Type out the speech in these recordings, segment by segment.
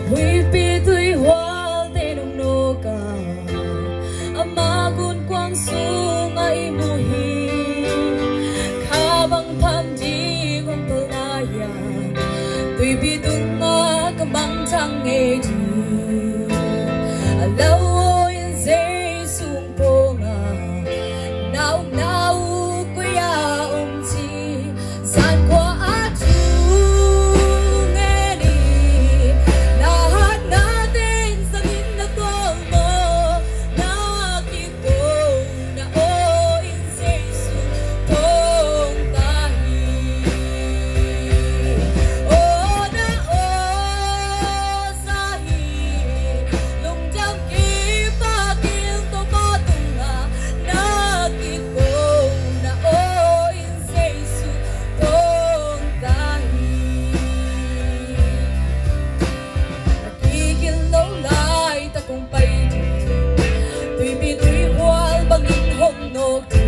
Huai Pi Thuy Hoa tên ông nô cả ama gun quang su ngai mu hi kha bang tham ji gon to na ya Huai Pi tung ma kam bang chang nghe ji lâu in Zeisu Tho Ta nào nào quay ông chi gian qua á chu nghe đi na hát na tên sang in na to mơ na ki to na o in Zeisu Tho Ta hi o na o sa hi lung jam ki pa kiêu to pa tung na ki ko na o in Zeisu Tho Ta hi nakikil lâu lại ta cùng bay đi Huai Pi Thuy Hoa bằng in hồng nô đi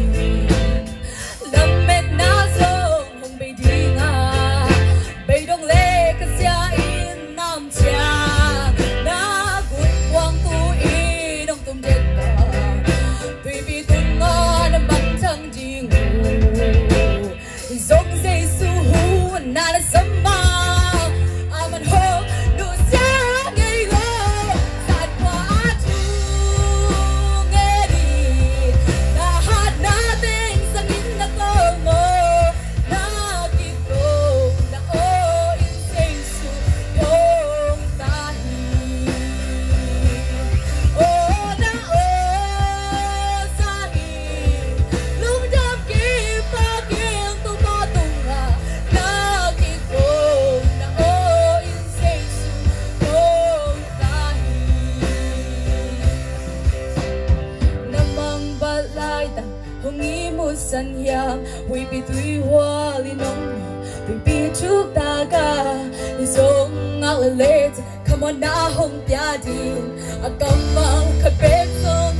lâm mệt na sông hồng bay đi nga bay đông lê cái Sia in nam cha na cuốn quang tu y đông tum chết ta Huai Pi tung nga nam bắn thăng đi ngủ giống Zeisu hu na là sấm ma aman ho nu sa ngây ngô sát qua chu nghe đi na hát na tên sang in na cơ mơ na ki cô na o in Zeisu Tho Ta hi o na o sa hi lung jam ki pa kiêu tu pa tung na ki cô na o in Zeisu Tho Ta hi namang balay ta hungi mo san yam Huai Pi Thuy Hoa li nong Huai Pi chuk ta ka li song ngak le come on na hong tia di a kam mang khat pek song